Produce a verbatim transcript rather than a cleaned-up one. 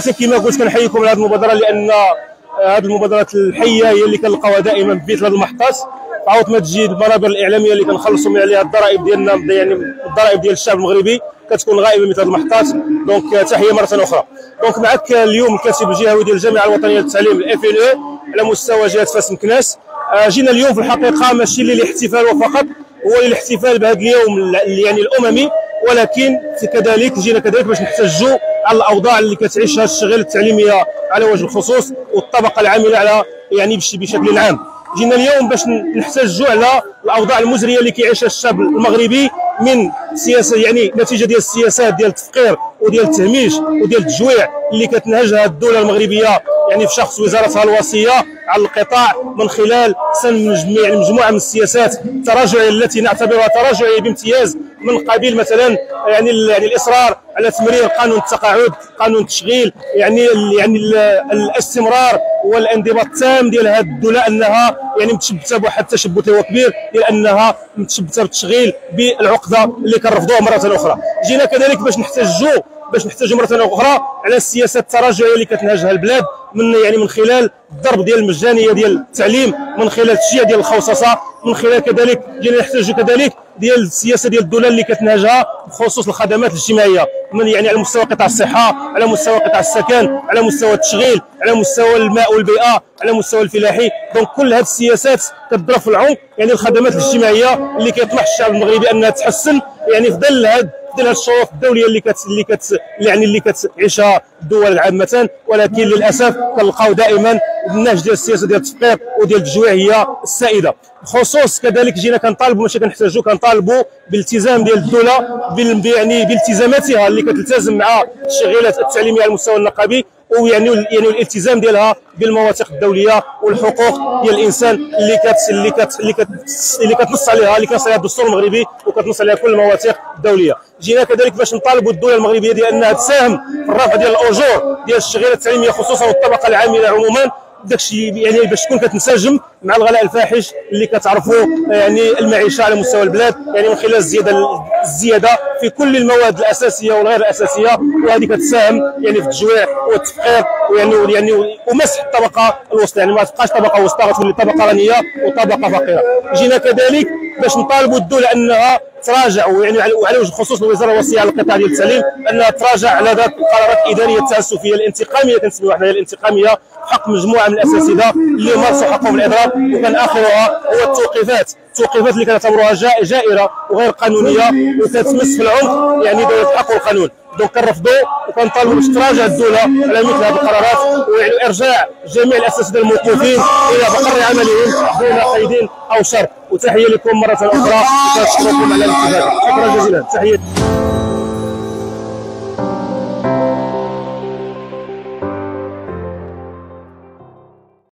بدايه كما قلت كنحييكم على هذه المبادره، لان هذه المبادرات الحيه هي اللي كنلقاوها دائما في بيت هذه المحطات. عاود ما تجي المنابر الاعلاميه اللي كنخلصوا من عليها الضرائب ديالنا، يعني الضرائب ديال الشعب المغربي كتكون غائبه مثل هذه المحطات. دونك تحيه مره اخرى. دونك معك اليوم الكاتب الجهوي ديال الجامعه الوطنيه للتعليم الاف ال او على مستوى جهه فاس مكناس. جينا اليوم في الحقيقه ماشي للاحتفال وفقط، هو للاحتفال بهذا اليوم يعني الاممي، ولكن كذلك جينا كذلك باش نحتجوا على الاوضاع اللي كتعيشها الشغيله التعليميه على وجه الخصوص والطبقه العامله على يعني بشكل عام. جينا اليوم باش نحتجوا على الاوضاع المزريه اللي كيعيشها الشعب المغربي من سياسه، يعني نتيجه ديال السياسات ديال التفقير وديال التهميش وديال التجويع اللي كتنهجها الدوله المغربيه، يعني في شخص وزارتها الوصيه على القطاع من خلال سن يعني مجموعه من السياسات التراجعيه التي نعتبرها تراجعيه بامتياز، من قبيل مثلا يعني يعني الاصرار على تمرير قانون التقاعد، قانون التشغيل، يعني يعني الاستمرار والانضباط التام ديال هذه الدوله انها يعني متشبته بواحد التشبت اللي هو كبير، ديال انها متشبته بالتشغيل بالعقده اللي كنرفضوها مره اخرى. جينا كذلك باش نحتجوا باش نحتاجوا مره اخرى على السياسات التراجعيه اللي كتنهجها البلاد، من يعني من خلال الضرب ديال المجانيه ديال التعليم، من خلال التشجيع ديال الخوصصه، من خلال كذلك جينا نحتاجوا كذلك ديال السياسه ديال الدوله اللي كتنهجها بخصوص الخدمات الاجتماعيه، من يعني على مستوى قطاع الصحه، على مستوى قطاع السكن، على مستوى التشغيل، على مستوى الماء والبيئه، على مستوى الفلاحي. دونك كل هذه السياسات كتضرب في العنق يعني الخدمات الاجتماعيه اللي كيطمح الشعب المغربي انها تحسن، يعني في ظل هذا ديال الشروط الدوليه اللي كت اللي كت يعني اللي كتعيشها الدول عامه. ولكن للاسف كنلقاو دائما النهج ديال السياسه ديال التفقير وديال التجويع هي السائده. بخصوص كذلك جينا كنطالبوا ماشي كنحتاجوا كنطالبوا بالالتزام ديال الدوله يعني بالتزاماتها اللي كتلتزم مع الشغيلات التعليميه على المستوى النقابي، ويعني يعني الالتزام ديالها بالمواثيق الدوليه والحقوق ديال الانسان اللي كت اللي كت اللي كت اللي كتنص عليها اللي كينص عليها الدستور المغربي وكتنص عليها كل المواثيق الدوليه. جينا كذلك باش نطالبوا الدوله المغربيه ديال انها تساهم في الرفع ديال الاجور ديال الشغيلات التعليميه خصوصا والطبقه العامله عموما، داكشي يعني باش تكون كتنسجم مع الغلاء الفاحش اللي كتعرفوا يعني المعيشه على مستوى البلاد، يعني من خلال الزياده الزياده في كل المواد الاساسيه والغير الاساسيه، وهذه كتساهم يعني في التجويع والتفقير ويعني يعني ومسح الطبقه الوسطى، يعني ما تبقاش طبقه وسطى غتولي طبقه غنيه وطبقه فقيره. جينا كذلك باش نطالبوا الدوله انها تراجع، ويعني وعلى وجه الخصوص الوزاره الوصيه على القطاع ديال التعليم انها تراجع على ذات القرارات الاداريه التعسفيه الانتقاميه كنسميوها حنايا الانتقاميه حق مجموعه من الاساتذه اللي مارسوا حقهم الاضراب، وكان اخرها هو التوقيفات، التوقيفات اللي كنعتبروها جائره وغير قانونيه وكتمس في العمق يعني دوله الحق والقانون. دونك كنرفضوا وكنطالبوا باش تراجع الدوله على مثل هذه القرارات، ويعني ارجاع جميع الاساتذه الموقوفين الى مقر عملهم دون قيد او شرط. وتحيه لكم مره اخرى وكنشكركم على الاستفاده. شكرا جزيلا. تحيه.